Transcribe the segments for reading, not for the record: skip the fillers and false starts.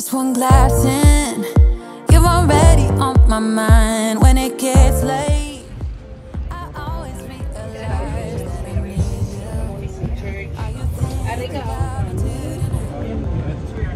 Just one glass in, you're already on my mind. When it gets late, I always realize that I need you. Are you thinking about it tonight?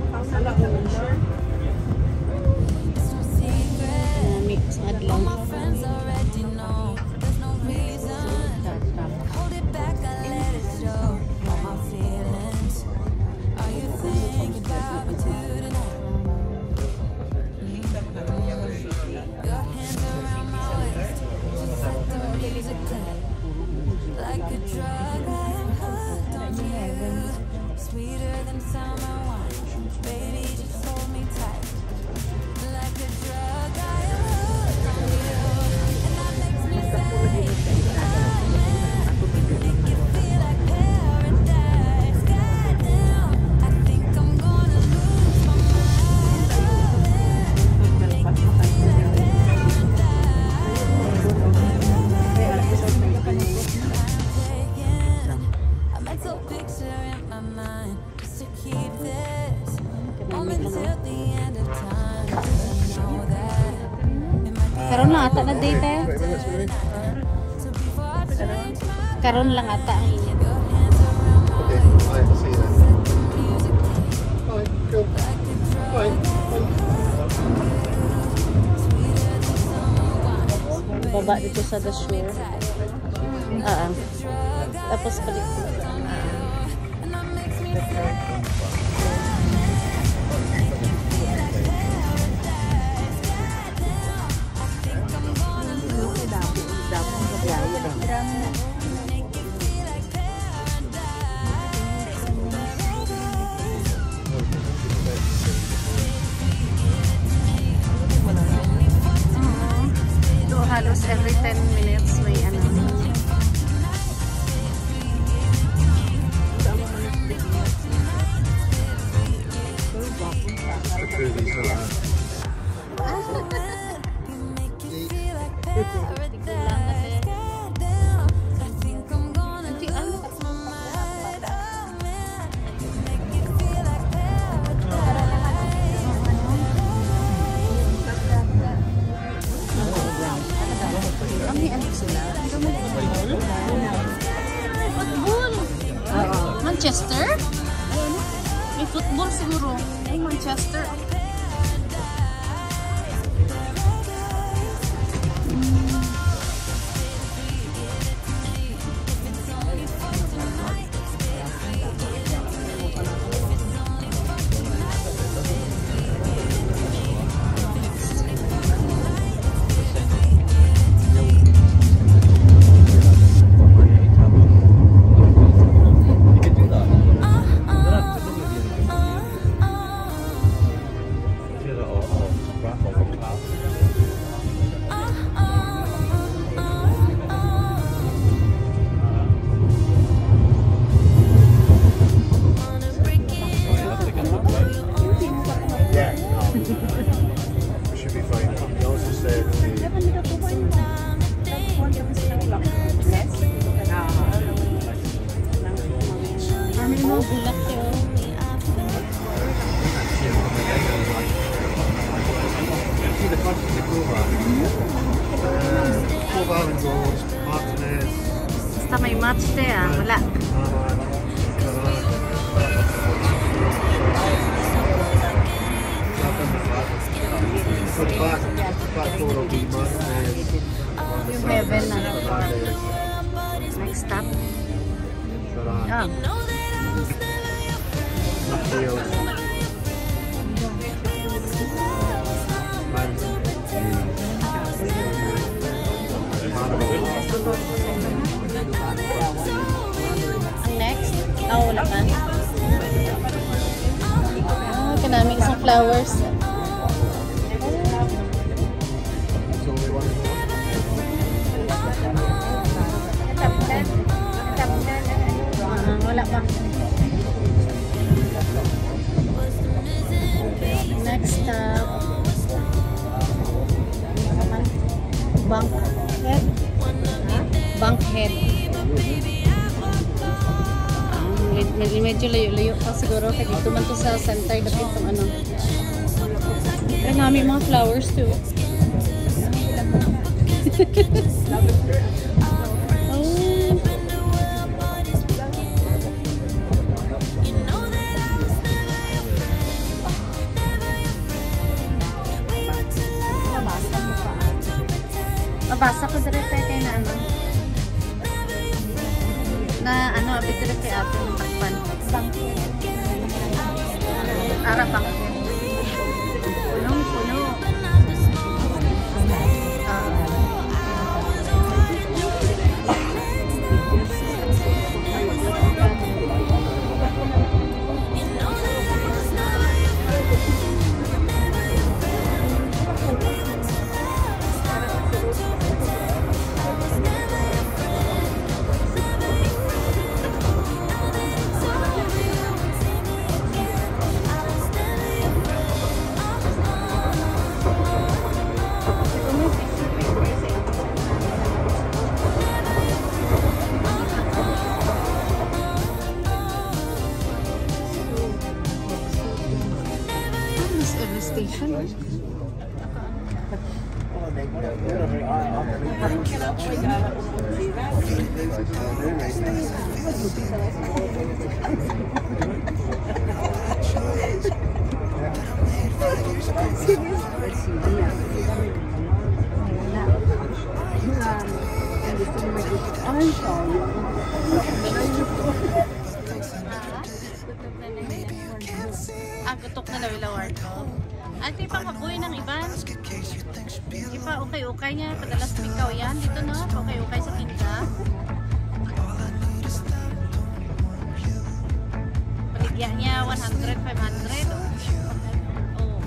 It's no secret, all my friends already know. There's no reason, hold it back, I let it show. All my feelings, are you thinking about me tonight? Your hands around my waist, just let the music play. Like a drug, I am hooked on you. Sweeter than summer wine, baby, just hold me tight. Like a drug, I am hooked on you. And that makes me say, oh man, you make it feel like paradise. Goddamn, I think I'm gonna lose my mind. Oh man, make it feel like a mental picture in my mind, just to keep this moment till the end of time. Just know that it might be Karon lang ata na date eh. so before I change my Karon lang ata ang inyo. your hands around my waist, I see that. let the music play. Fine, cool. Like a drug, Fine. sweeter than summer wine. Baba dito sa the shore. Ah. Drug, Tapos balik ko. and that makes me say, So, halos every 10 minutes may ano. Through these little you make it feel like paradise. Goddamn, I think I'm gonna lose my mind. Oh man, you make it feel like Kami ano sila? Football! Manchester? May football siguro. Ay, Manchester. should be fine. He also said Kami mo bulak yun. see the front of the Cova and goals, Martinez, Basta may match de ah. Wala. Back four will be Martinez. Yung heaven na. Next stop. Ah. Ang next? Ah, wala ka. Ah, kanaming isang flowers. Wala pa. Next stop. Bankhead. Bankhead. Medyo layo-layo pa siguro. Kaya dito man to sa center. Dapit itong ano. Kanami mga flowers too. Mabasa ko direct kay na ano. Na ano, abit direct kay ato ng takpan. Arapang. Punong-puno. Station. Gutok na lawilawar. Ate pa mabuhay ng iban. Ipa ukay-ukay niya. Padalas ikaw yan. Dito no. Ukay-ukay sa tinda. Paligya niya 100, 500. Oh.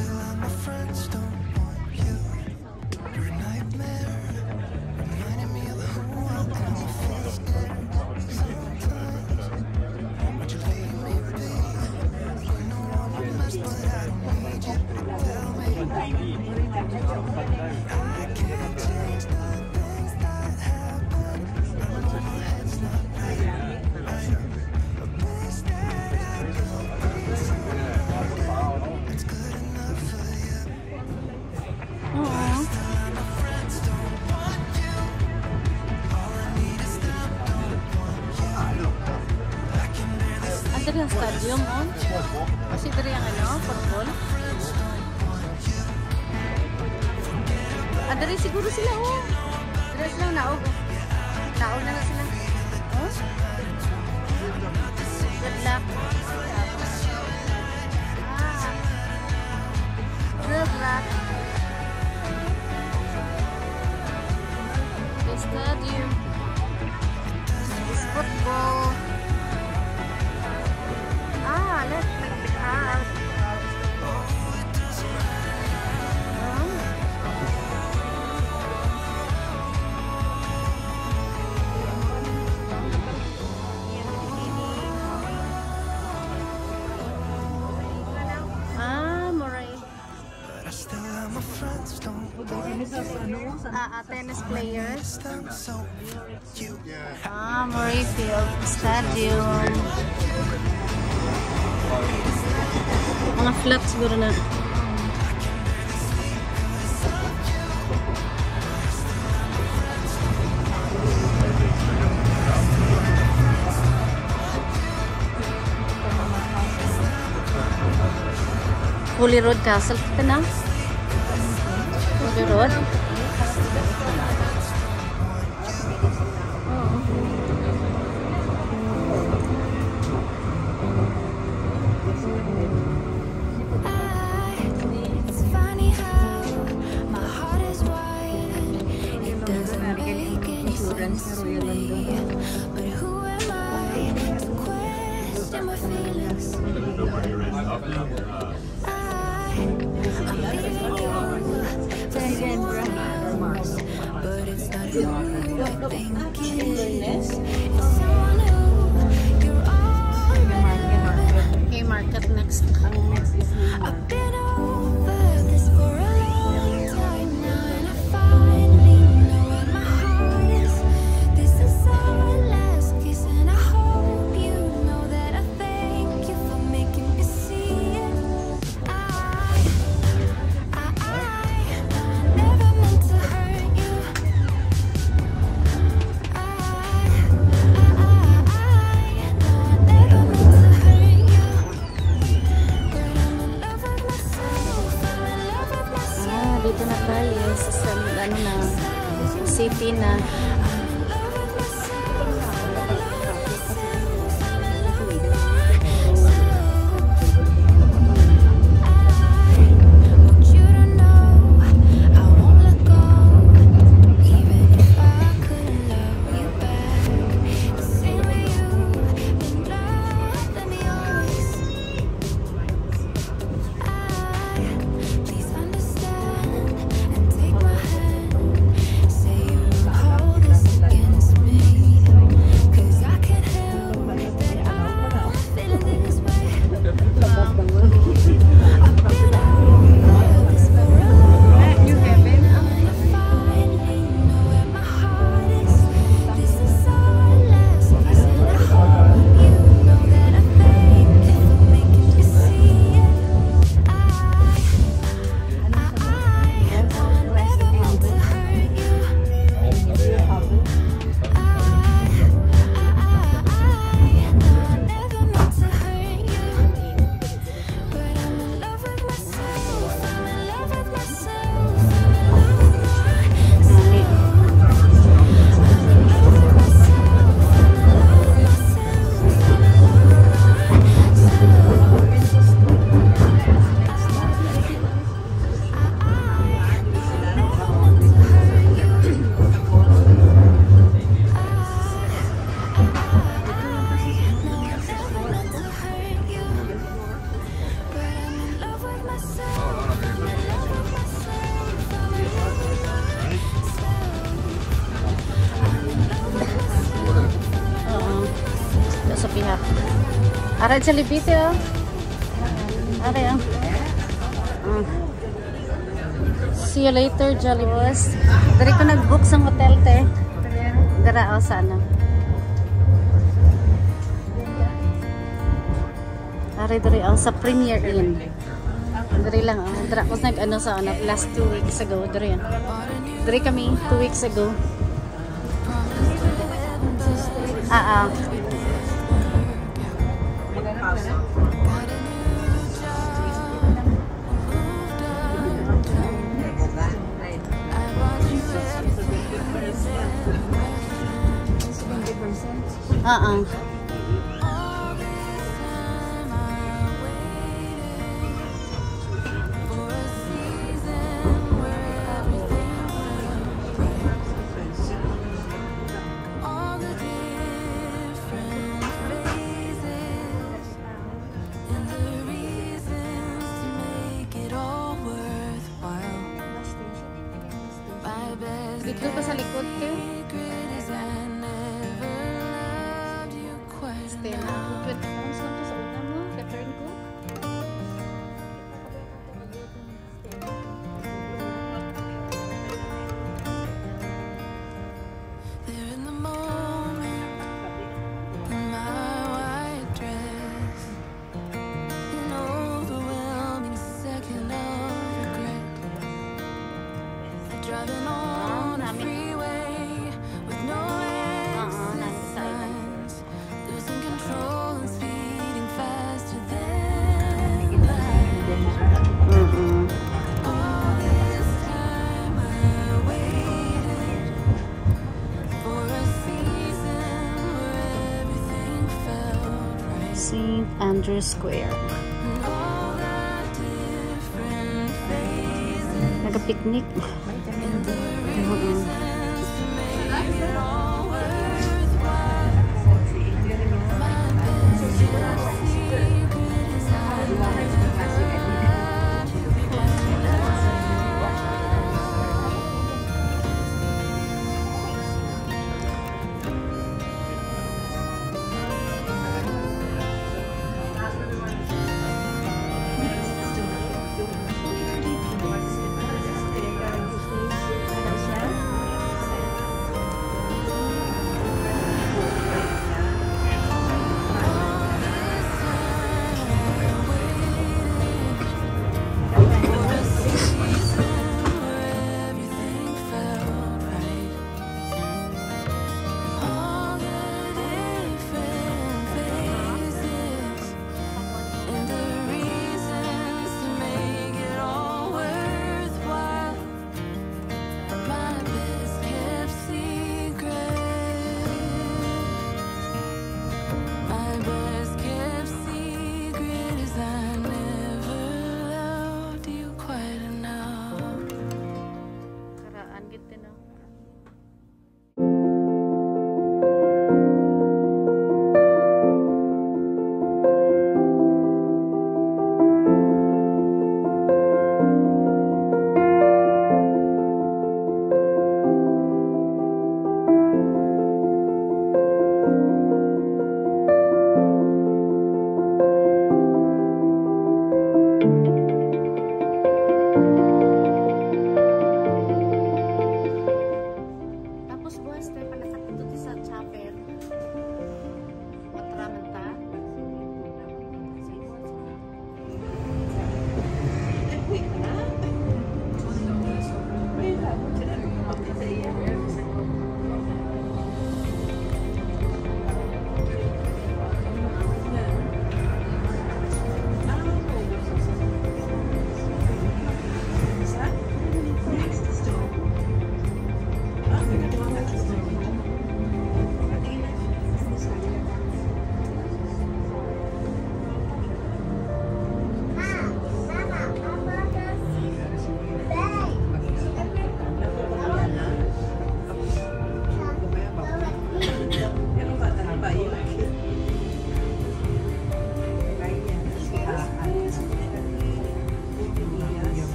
Dari ang stadium, oh. Kasi dari ang ano, football. Dari siguro sila, oh. Dari sila naog. Naog na sila. Oh. Good luck. Good luck. The stadium. It's football. Let's make the house. Moray. Tennis players. Moray Field Stadium. Mga flat siguro na. Holy Road Castle. Kita na? Holy Road. Market next. I've been over this for a long time now, and I finally know where my heart is. This is our last kiss, and I hope you know that I thank you for making me see it. Nandito na tayo sa ano na, city na. Sa pihak. Ara sa libite oh. Ara oh. See you later, Jolly Boss. Dari ko nag-book sa hotel te. Dara oh sana. Ara dari oh sa Premier Inn. Dari lang oh. Dara ko nag-ano sa ano last 2 weeks ago dari. Dari kami 2 weeks ago. Dito pa sa likod ke. Stay na ako. 20 pounds lang to sa una mo. Return ko. There in the moment, in my white dress, an overwhelming second of regret. Driving on a freeway with no exit signs, losing control and speeding faster than light. All this time I waited for a season where everything felt right. St. Andrew Square. And all the different phases Nagka-picnic. and the reasons to make it all worthwhile. My best secret is I love you.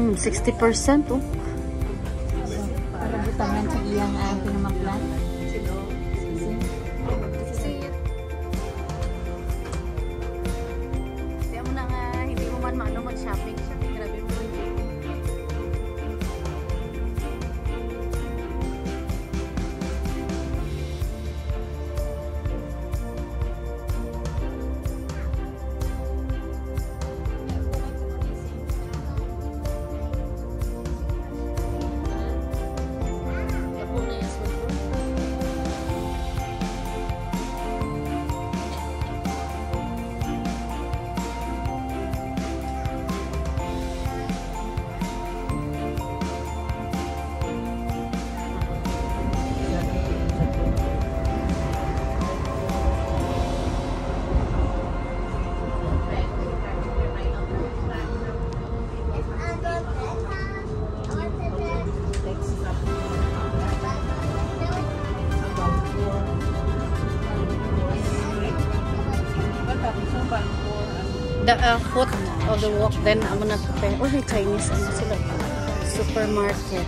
60% oh. Para butangan sa iyang pinamaklan. Kaya mo na nga, hindi mo man maano mag-shopping siya. Grabe mo. The foot of the walk, then I'm gonna prepare. Oh, may Chinese ano sila. Supermarket.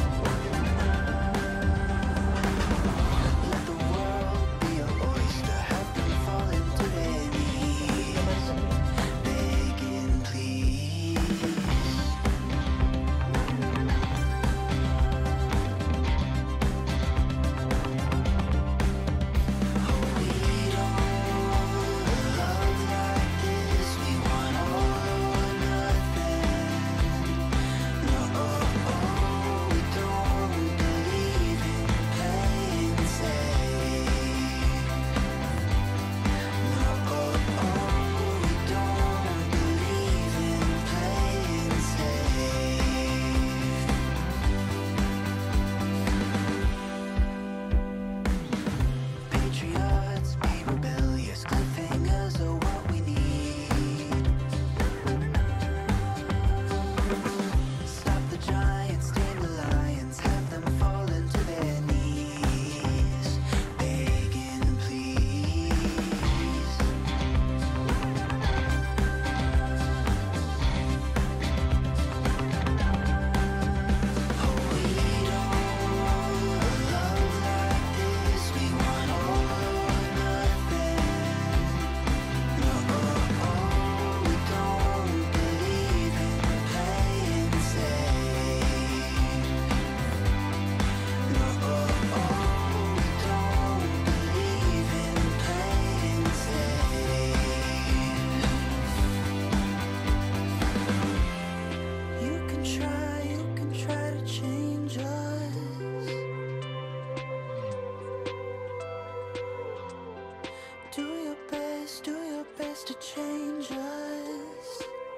To change us,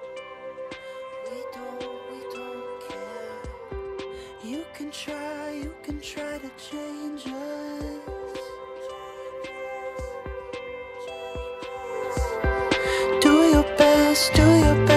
we don't care. You can try to change us. Do your best, do your best.